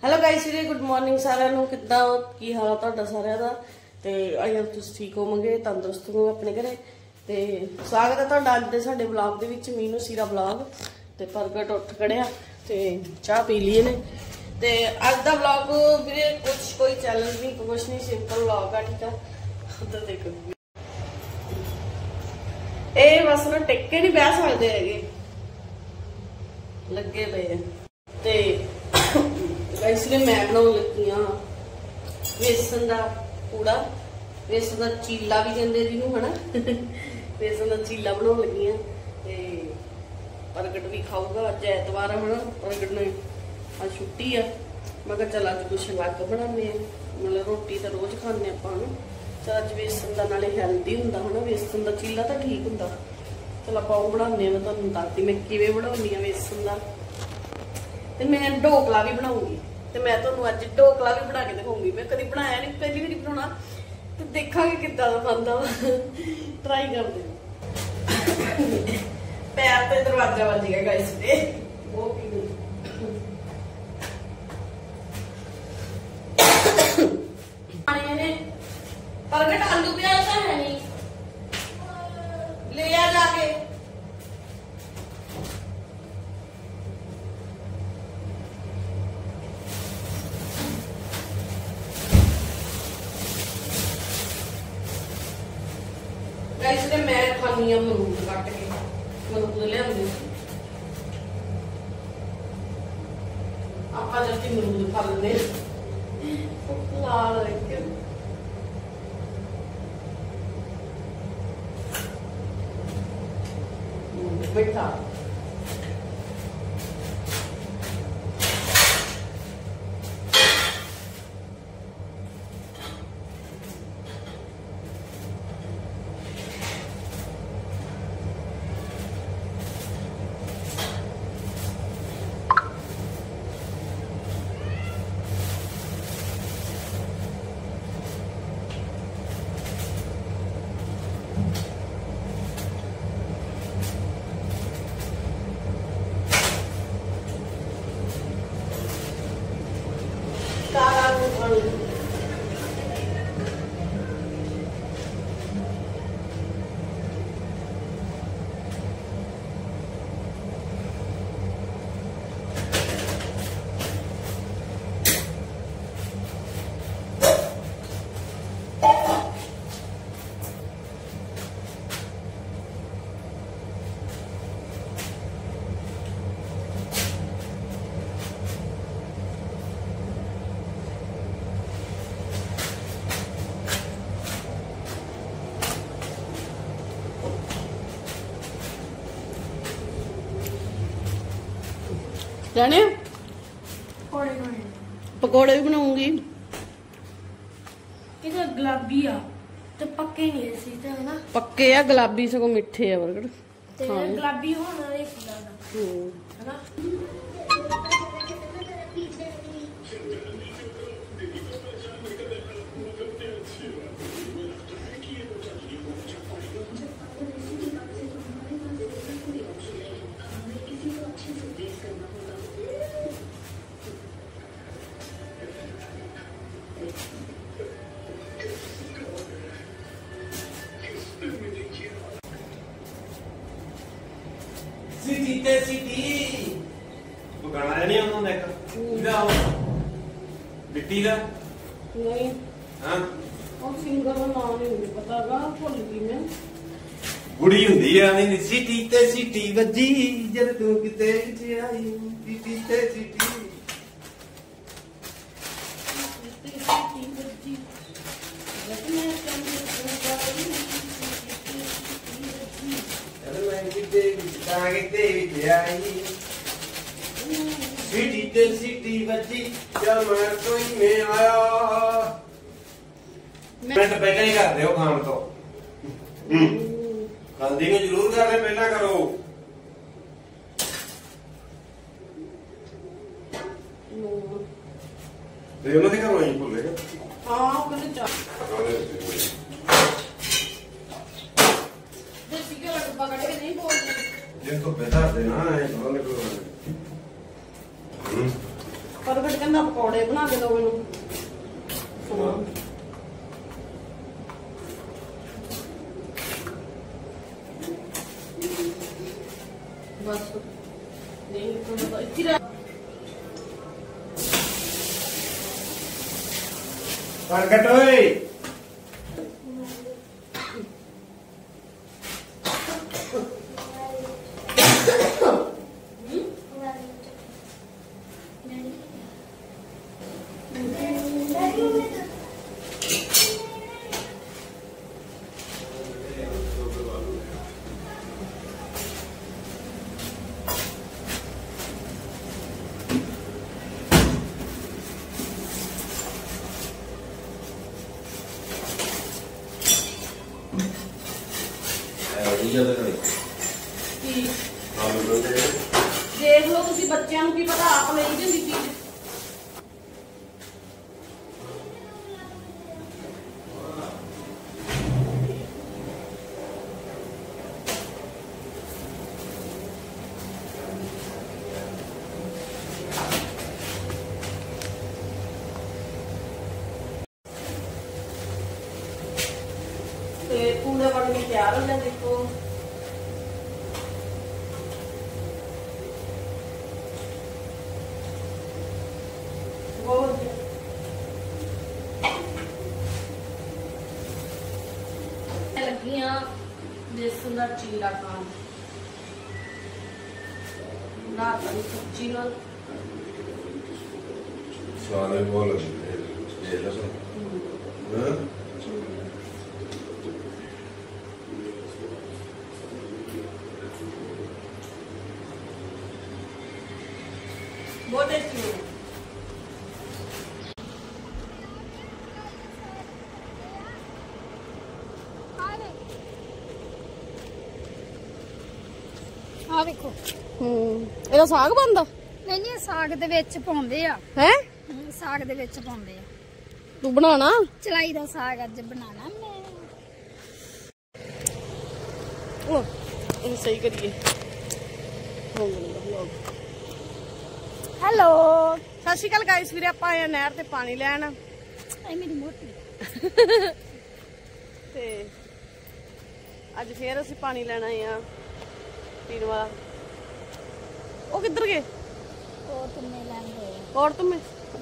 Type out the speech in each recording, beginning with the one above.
Hello guys जी good morning साਰਿਆਂ ਨੂੰ ਕਿੱਦਾਂ ਕੀ ਹਾਲ ਆ ਤੁਹਾਡਾ ਸਾਰਿਆਂ ਦਾ ਤੇ ਆਈ ਹੋਪ ਤੁਸੀਂ ਠੀਕ ਹੋਵੋਗੇ ਤੰਦਰੁਸਤ ਹੋਵੋਗੇ ਆਪਣੇ ਘਰੇ ਤੇ ਸਵਾਗਤ ਹੈ ਤੁਹਾਡਾ ਅੱਜ ਦੇ ਸਾਡੇ ਵਲੌਗ ਦੇ ਵਿੱਚ ਮੀਨੂ ਸੀਰਾ ਵਲੌਗ ਤੇ ਪ੍ਰਗਟ ਉੱਠ ਖੜਿਆ ਤੇ ਚਾਹ ਪੀ ਲਈ ਨੇ ਤੇ ਅੱਜ ਦਾ ਵਲੌਗ ਵੀਰੇ ਕੁਝ ਕੋਈ ਚੈਲੰਜ ਨਹੀਂ ਕੁਝ ਨਹੀਂ ਸਿੰਪਲ ਵਲੌਗ ਆ ਠੀਕ ਆ ਉਧਰ ਦੇਖੋ ਇਹ ਬਸ ਨਾ ਟਿੱਕੇ ਨਹੀਂ ਬਹਿ ਸਕਦੇ ਹੈਗੇ ਲੱਗੇ ਪਏ ਤੇ इसलिए मैं बनाने लगी हाँ बेसन का पूड़ा बेसन का चीला भी कहते जिन्हों है ना बेसन का चीला बनाने लगी हाँ प्रगट भी खाऊगा अज एतवार है ना प्रगट ने अज छुट्टी है मैं कहा चल अज कुछ अलग बनाने मतलब रोटी तो रोज खाने आप चल अज बेसन का नाले हैल्दी होंगे है ना बेसन का चीला तो ठीक होंगे चल आप बनाने मैं तुहानूं दसदी मैं किवें बनाउंदी हां बेसन का ते मैं ढोकला भी बनाऊंगी ते मैं तुहानूं अज ढोकला भी बना के दिखाऊंगी मैं कभी बनाया नहीं पहली बार बनाना ते देखांगे किद्दां दा बनदा ट्राई करदे पैर ते दरवाजा वज गया गाइस ते वो की आने ने प्रगट आलू प्याज तो है नहीं ले आ जाके इसलिए मैं खानी है मरूद कट के मरूद लिया आप जल्दी मरूद खा लेंगे लाल मिठा जाने पकौड़े भी बनाऊंगी गुलाबी आ तो पक्के नहीं है ना पक्के आ गुलाबी सगों मिठे आ बरगड़ गुलाबी होना है ना गाना नहीं उन्होंने बिट्टी का नहीं हाँ और सिंगर का नाम नहीं पता गा भुल गई मैं गुड़ी हुंदी आ नहीं सीटी ते सीटी वजी जद तू किते च आई सीटी ते सीटी सिटी बची चल मैं तो ही में आया मिनट पहले ही कर दे खान तो हल्दी में जरूर कर रहे पहला करो उन्होंने करो वहीं भूलेगा हाँ कहने देसी घ्यो का डब्बा कट के नहीं बोलते ये तो बेहतर देना है प्रगट ਕਹਿੰਦਾ ਪਕੌੜੇ ਬਣਾ ਕੇ ਦਿਓ ਮੈਨੂੰ। ਬਸ ਨਹੀਂ ਤਾਂ ਇੱਥੇ ਰਹਿ ਪ੍ਰਗਟ ਓਏ ਦੇਖ ਲਓ ਤੁਸੀਂ, ਬੱਚਿਆਂ ਨੂੰ ਕੀ ਪਤਾ, ਆਪ ਲਈ ਦੀ ਹੁੰਦੀ ਚੀਜ਼। ਤੇ ਪੂੜੇ ਬਣ ਕੇ ਤਿਆਰ ਹੋ ਗਏ ਦੇਖੋ। ਲੱਗੀਆਂ ਬੇਸਨ ਦਾ ਚੀਲਾ ਖਾਣ, ਰਾਤ ਦੀ ਸਬਜ਼ੀ ਨਾਲ। ਸਾਰੇ ਬੋਲ ਇਹ ਲਸਣ ਹਾਂ ਬਹੁਤ ਟੇਸਟੀ ਹੈ। ਆ ਵੇਖੋ। ਇਹਦਾ ਸਾਗ ਬਣਦਾ? ਨਹੀਂ ਨਹੀਂ, ਸਾਗ ਦੇ ਵਿੱਚ ਪਾਉਂਦੇ ਆ। ਹੈ ਸਾਗ ਦੇ ਵਿੱਚ ਪਾਉਂਦੇ ਆ। ਤੂੰ ਬਣਾਣਾ? ਚਲਾਈ ਦਾ ਸਾਗ ਅੱਜ ਬਣਾਣਾ ਮੈਂ। ਉਹ ਇਹ ਸਹੀ ਕਰੀਏ। ਹੈਲੋ, ਸਤਿ ਸ਼੍ਰੀ ਅਕਾਲ ਗਾਇਸ, ਵੀਰੇ ਆਪਾਂ ਆਏ ਆ ਨਹਿਰ ਤੇ ਪਾਣੀ ਲੈਣ। ਐ ਮੇਰੀ ਮੋਟੀ ਤੇ ਅੱਜ ਫੇਰ ਅਸੀਂ ਪਾਣੀ ਲੈਣ ਆਏ ਆ ਪੀਣ ਵਾਲਾ। ਉਹ ਕਿੱਧਰ ਗਏ? ਉਹ ਤੁਮੇ ਲੈਂਦੇ ਹੋਰ ਤੁਮੇ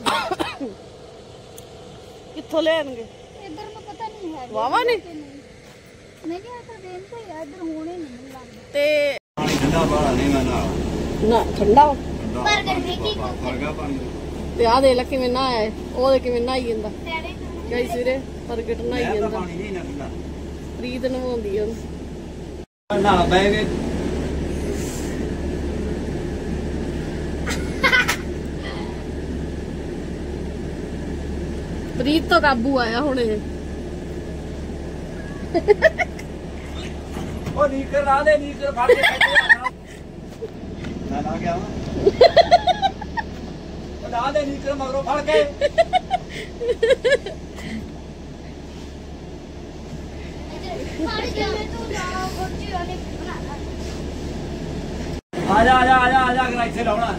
ਕਿੱਥੋਂ ਲੈਣਗੇ? ਇੱਧਰ ਨੂੰ ਪਤਾ ਨਹੀਂ ਹੈ। ਵਾਵਾ ਨੇ ਨਹੀਂ ਆ ਤਾਂ ਦੇਣ ਤੇ ਇੱਧਰ ਹੋਣੇ ਨਹੀਂ ਲੱਗਦਾ। ਤੇ ਠੰਡਾ ਬਾਲਾ ਨਹੀਂ ਮੈਂ ਨਾ ਠੰਡਾ ਵਾ। ਬਰਗਰ ਦੇਖੀ ਫਰਗਾ ਪਾਣੀ ਤੇ ਆ ਦੇ ਲੈ ਕਿਵੇਂ ਨਾ ਆਇਆ, ਉਹ ਦੇ ਕਿਵੇਂ ਨਹਾਈ ਜਾਂਦਾ ਤੇਰੇ ਗਾਇਸ ਵੀਰੇ। ਪ੍ਰਗਟ ਨਹਾਈ ਜਾਂਦਾ, ਪਾਣੀ ਨਹੀਂ ਨਾ ਠੰਡਾ ਪ੍ਰੀਤ ਨਵਾਉਂਦੀ ਆ ਉਹਨੂੰ। ਨਾ ਬਹਿ ਗਏ ਪ੍ਰੀਤ ਤੋਂ ਕਾਬੂ ਆਇਆ ਹੁਣ ਇਹ। ਉਹ ਨੀਕਰ ਲਾ ਦੇ, ਨੀਕਰ ਫੜ ਕੇ ਨਾ ਲਾ ਗਿਆ ਉਹ ਲਾ ਦੇ ਨੀਕਰ ਮਗਰੋਂ ਫੜ ਕੇ। ਪਾਣੀ ਜਾਵੇ ਤੂੰ ਜਾ ਗੋਚੀ ਵਾਲੇ ਬਣਾ ਆ ਜਾ ਆ ਜਾ ਆ ਜਾ ਆ ਜਾ ਅਗਰ ਇੱਥੇ ਲਾਉਣਾ।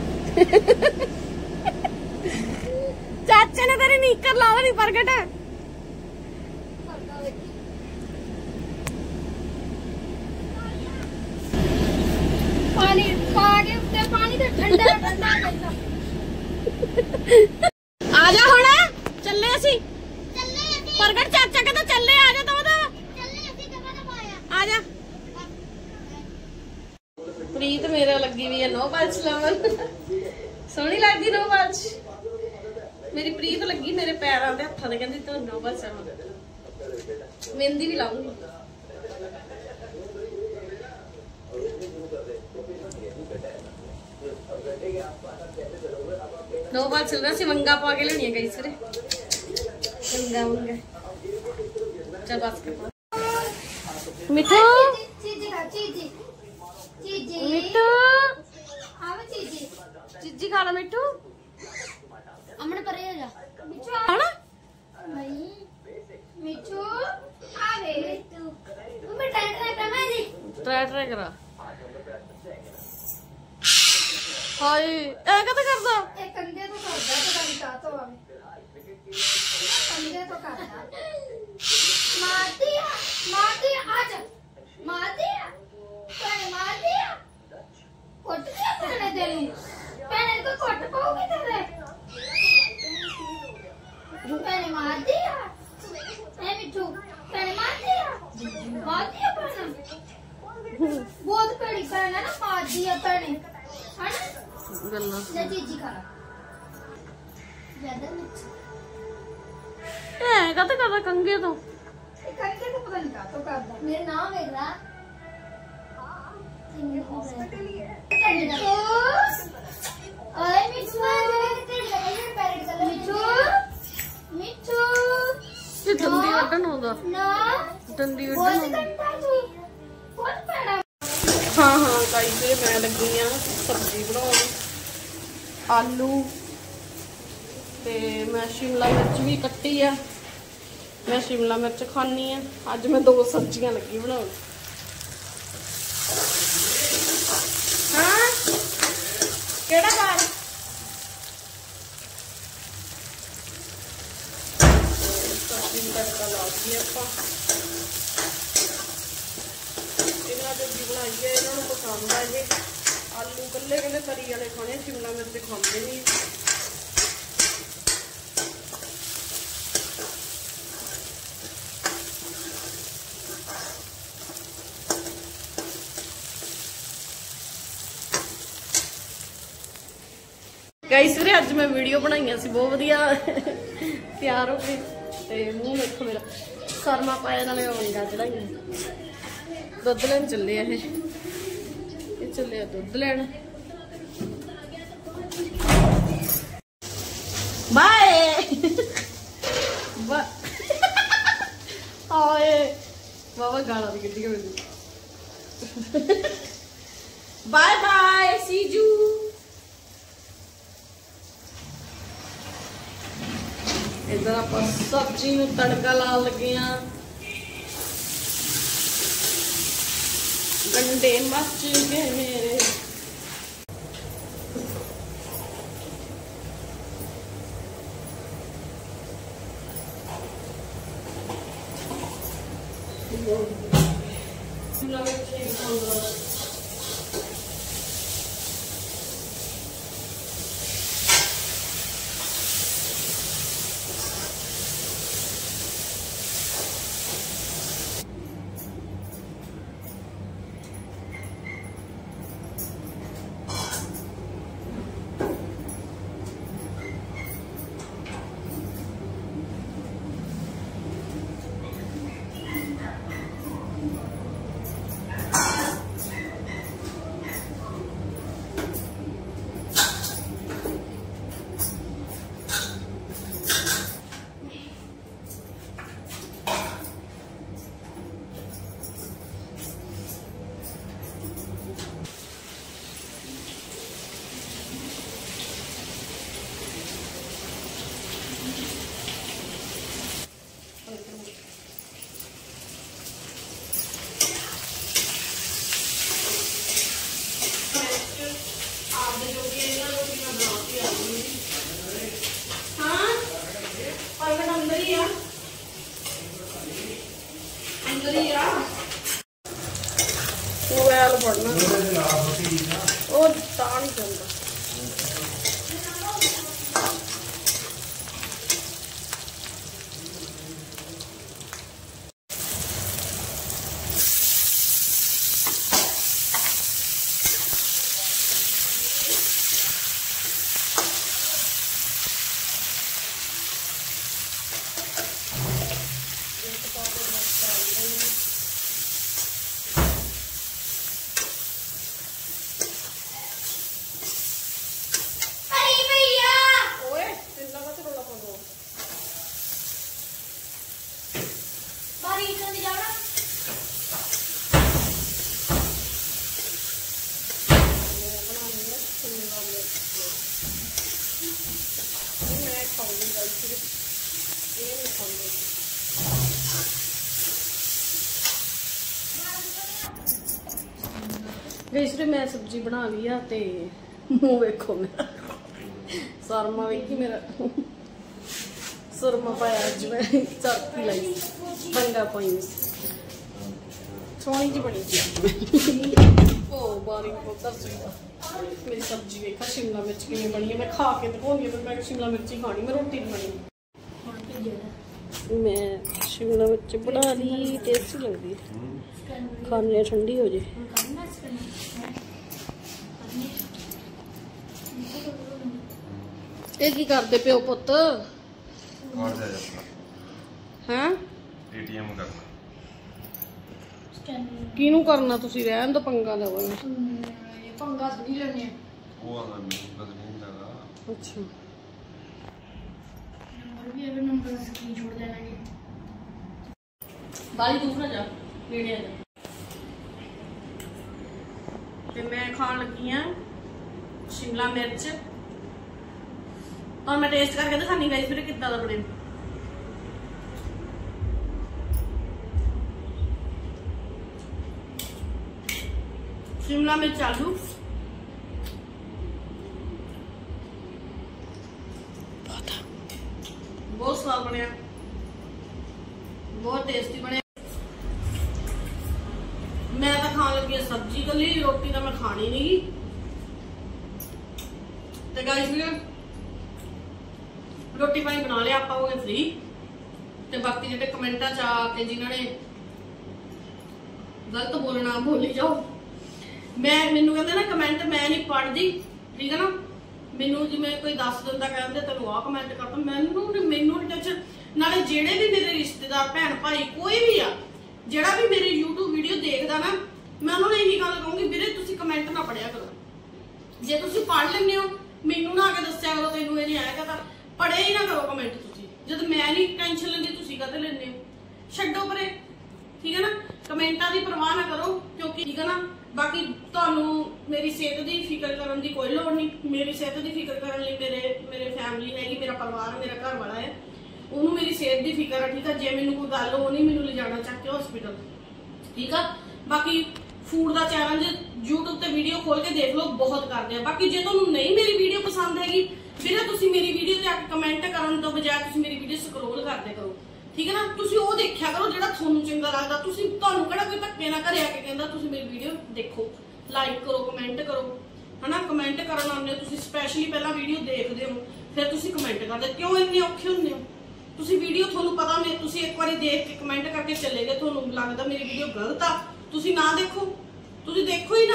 ਚਾਚੇ ਨੇ ਤੇਰੀ ਨੀਕਰ ਲਾ ਦੇਣੀ ਪ੍ਰਗਟ। ਪਾਣੀ ਪਾ ਕੇ ਉੱਤੇ ਪਾਣੀ ਤੇ ਠੰਡਾ ਠੰਡਾ ਕਰਦਾ। ਆ ਜਾ ਹੁਣ ਚੱਲੇ ਅਸੀਂ। ਚੱਲੇ ਅਸੀਂ, ਪ੍ਰਗਟ ਚਾਚਾ ਕਹਿੰਦਾ ਚੱਲੇ, ਆ ਜਾ ਤੂੰ ਤਾਂ ਚੱਲੇ ਅਸੀਂ ਕਹਾਂ ਨਾ ਪਾਇਆ। ਆ ਜਾ। ਪ੍ਰੀਤ ਮੇਰੇ ਲੱਗੀ ਵੀ ਹੈ ਨੋ ਬਾਲਚ ਲਾਵਣ। ਸੋਹਣੀ ਲੱਗਦੀ ਨੋ ਬਾਲਚ। ਮੇਰੀ ਪ੍ਰੀਤ ਲੱਗੀ ਮੇਰੇ ਪੈਰਾਂ ਤੇ ਹੱਥਾਂ ਤੇ, ਕਹਿੰਦੀ ਤੂੰ ਨੋ ਬਾਲਚ ਲਾਵਣ। ਮਹਿੰਦੀ ਵੀ ਲਾਉਂਗੀ। ਨੋ ਬਾਲਚ ਚੱਲ ਰਿਹਾ ਸੀ, ਵੰਗਾ ਪਾ ਕੇ ਲੈਣੀਆਂ ਗਈ ਸਰੇ। ਵੰਗਾ ਵੰਗਾ ਚੱਲ ਬਸ ਕਰ। ਮਿੱਠੂ ਚੀਜੀ ਖਾ ਚੀਜੀ ਚੀਜੀ ਮਿੱਠੂ ਆਵੇ ਚੀਜੀ ਚੀਜੀ ਖਾ ਲਾ ਮਿੱਠੂ। ਅਮਨ ਪਰੇ ਹੋ ਜਾ। ਮਿੱਠੂ ਖਾਣਾ ਨਹੀਂ ਮਿੱਠੂ ਆਵੇ ਮਿੱਠੂ ਤੂੰ ਮੈਂ ਟੈਂਟ ਨਾ ਮੈਂ ਜੀ ਟਰਾਈ ਕਰਾ। ਹਾਏ ਐ ਕਦ ਕਰਦਾ? ਇਹ ਕੰਦੇ ਤੋਂ ਕਰਦਾ ਤੇ पंगे तो करना मार दिया आज मार दिया कुट दिया भैने तेन भैने को कुट पाओगी तेरे भैने मार दिया मिठू भैने मार दिया भैने बहुत बड़ी भैन है ना मार दिया भैने है ना चीजी खा ज्यादा मिर्च कद करदा कंगे तो कंगे तो पता नहीं का तो करदा मेरा नाम है रा हाँ हाँ गाइस मैं लगी सब्जी बनाने आलू ते मैं शिमला मिर्च भी कट्टी है मैं शिमला मिर्च खानी है अज मैं 2 सब्जियां लगी बनाने केड़ा बार सब्जी तड़का ला दिए आपां इन्हां सब्जी बनाई है इन्हां नूं पसंद है ये आलू कल्ले कल्ले तरी वाले खाने शिमला मिर्च खांदे नहीं गाइस वीरे अज मैं वीडियो बनाई सी बहुत वधिया तैयार हो गई ते मूँह देखो मेरा शर्मा पाया नाले वंगा चढ़ाई दुध लैन चले चले दुध लैन बाय आए बाबा गाला दी कड्डी मेरी बाय बाय सी यू इधर आप सब्जी में तड़का ला लगे गंडे मच गए मेरे मोबाइल पढ़ना वो तां नहीं चलता इसलिए मैं सब्जी बना ली है ते मुंह वेखो मेरा शर्मा वेखी मेरा ਸੁਰਮਾ ਪਾਇਆ ਅੱਜ ਮੈਂ ਚਾਪੀ ਲਈ ਬੰਗਾ ਪਾਈ ਸੋਹਣੀ ਜੀ ਬਣੀ ਸੀ। ਉਹ ਬਾਰੀ ਬਹੁਤ ਸਵਾਦ ਮੇਰੀ ਸਬਜ਼ੀ ਵੇਖਾ ਸ਼ਿਮਲਾ ਮਿਰਚ ਕਿਵੇਂ ਬਣੀ ਹੈ। ਮੈਂ ਖਾ ਕੇ ਦਿਖਾਉਂਦੀ ਹਾਂ ਮੈਂ ਸ਼ਿਮਲਾ ਮਿਰਚ ਹੀ ਖਾਣੀ ਮੈਂ ਰੋਟੀ ਨਹੀਂ ਖਾਣੀ। ਮੈਂ ਸ਼ਿਮਲਾ ਮਿਰਚ ਬਣਾ ਲਈ ਟੇਸਟੀ ਲੱਗਦੀ ਖਾਣੇ ਠੰਡੀ ਹੋ ਜੇ। ਇਹ ਕੀ ਕਰਦੇ ਪਿਓ ਪੁੱਤ? ਹਾਂ ਏਟੀਐਮ ਕਰਨਾ ਕਿਹਨੂੰ ਕਰਨਾ? ਤੁਸੀਂ ਰਹਿਣ ਦੋ ਪੰਗਾ ਲਵਾਂਗੇ। ਪੰਗਾ ਨਹੀਂ ਲੈਣੇ ਉਹ ਆਉਂਦਾ ਮੈਨੂੰ ਪਤਾ ਨਹੀਂ ਹੁੰਦਾ। ਅੱਛਾ ਨੰਬਰ ਵੀ ਅਗਰ ਨੰਬਰ ਸਕਰੀਨ ਛੋੜ ਦੇਣਗੇ। ਬਾਲੀ ਦੂਸਰਾ ਜਾ ਨੇੜੇ ਆ ਜਾ। ਤੇ ਮੈਂ ਖਾਣ ਲੱਗੀ ਆ ਸ਼ਿਮਲਾ ਮਿਰਚ। ਤਾਂ ਮੈਂ ਟੇਸਟ ਕਰਕੇ ਦਿਖਾਣੀ ਗਾਇਸ ਵੀਰੇ ਕਿੱਦਾਂ ਦਾ ਬਣੇ। शिमला मिर्च आलू बहुत स्वाद बनया बहुत टेस्टी बनया। मैं तो खान लगी सब्जी कली रोटी तो मैं खानी नहीं। तो गाइस रोटी पानी बना लिया आप हो गए फ्री। तो बाकी जो कमेंटा च आके जिन्होंने गलत बोलना बोली जाओ। मैनू कहते ना कमेंट मैं नहीं पढ़ती ठीक है ना। मैनू जिवें कोई 10 दिन का कहते तेन आ कमेंट करता मैनू नहीं टेंशन। नाले जेड़े भी मेरे रिश्तेदार भैन भाई कोई भी आ जेड़ा भी मेरे यूट्यूब वीडियो देखदा ना मैं उन्होंने यही गल कहूँगी वीरे तुसीं कमेंट ना पढ़िया करो। जे तुसीं पढ़ लैंदे हो मैनू ना आके दस्सिया करो तैनूं ये नहीं आया कहता पढ़िया ही ना करो कमेंट तुसीं जद मैं नहीं टेंशन लैंदी तुसीं काहते लैंदे हो। छड्डो परे ठीक है ना कमेंटा की परवाह ना करो क्योंकि ठीक है ना। बाकी तुहानू मेरी सेहत की फिक्र करने की कोई लोड़ नहीं। मेरी सेहत की फिक्र करने मेरे फैमिली हैगी मेरा परिवार मेरा घर वाला है उन्होंने मेरी सेहत की फिक्र है ठीक है। जे मैनू कोई गल हो नहीं मैनू ले जाना चाह के हॉस्पिटल ठीक है। बाकी फूड का चैलेंज यूट्यूब ते वीडियो खोल के देख लो बहुत करते हैं। बाकी जे तुहानू नहीं मेरी वीडियो पसंद हैगी फिर तुसीं मेरी वीडियो ते आके कमेंट करन तो बजाय तुसीं मेरी वीडियो स्क्रोल करदे करो ठीक है ना। तुसीं वो देखा करो जेड़ा तुहानू चंगा लगदा। तुसीं तुहानू किहड़ा कोई धक्के ना घरे आके कहंदा तुसीं मेरी वीडियो देखो लाइक करो कमेंट करो है ना। कमेंट करन आउंदे हो तुसीं स्पैशली पहला वीडियो देखदे हो फिर तुसीं कमेंट करदे क्यों इन्ने औखे हुंदे हो। तुसीं वीडियो तुहानू पता मैं तुसीं एक बारी देख के कमेंट करके चले गए तुहानू लगदा मेरी वीडियो गलत आ तुसीं ना देखो तुसीं देखो ही ना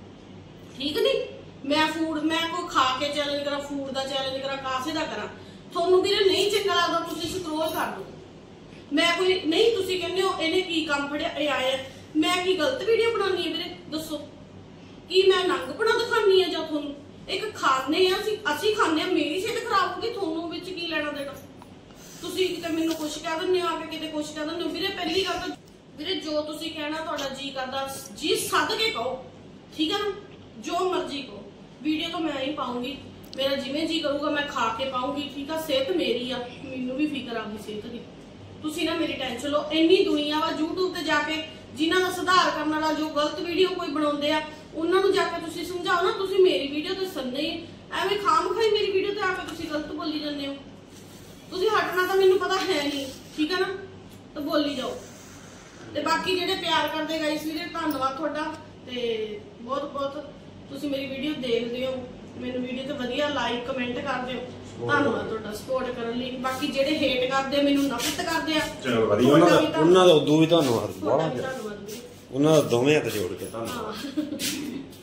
ठीक नहीं। मैं फूड मैं कोई खा के चैलेंज करा फूड का चैलेंज करा कासे दा करा तुहानू वीरे नहीं चंगा लगदा तुसीं स्क्रोल कर दो। मैं कोई नहीं तुसीं कहंदे हो इहने की काम फड़िया ए आया मैं की गलत वीडियो बनानी है वीरे दसो की मैं नंगपना दिखानी है जां तुहानू एक खाने असीं खाने मेरी सेहत खराब होगी तुहानू विच की लेना देना। तुसीं किते मैनूं कुछ कह दिंदे हो आके किते कुछ कह दिंदे हो वीरे पहली गल तां वीरे जो तुसीं कहना तुहाडा जी करदा जी सद के कहो ठीक है ना। जो मर्जी कहो वीडियो तो मैं ही पाऊंगी मेरा जिवें जी करूगा मैं खा के पाऊंगी ठीक है। सेहत मेरी आ मैनूं भी फिक्र आ गई सेहत की तुसीं ना मेरी टेंशन लो। इन्नी दुनिया वा यूट्यूब ते जाके जिन्हां दा सुधार करने वाला जो गलत वीडियो कोई बनाउंदे आ उन्हां नूं जाके तुसीं समझाओ ना। तुसीं मेरी वीडियो ते सन्ने एवें खाम खाई मेरी वीडियो ते आके तुसीं गलत बोली जांदे हो। तुसीं हटना तो मैनूं पता है नहीं ठीक है ना तो बोली जाओ। ते बाकी जेडे प्यार करदे गाइस वीरे धन्नवाद तुहाडा ते बहुत बहुत तुसीं मेरी वीडियो देखदे हो मैनूं वीडियो ते वधिया लाइक कमेंट करदे हो धन्नवाद तुहाडा सपोर्ट करन लई। बाकी जेडे हेट करदे मैनूं नफरत करदे आ चलो वधिया ਉਹਨਾਂ ਦਾ ਉਦੋਂ ਵੀ ਧੰਨਵਾਦ धन्नवाद ਉਹਨਾਂ ਦਾ ਦੋਵੇਂ ਹੱਥ ਜੋੜ ਕੇ ਧੰਨਵਾਦ।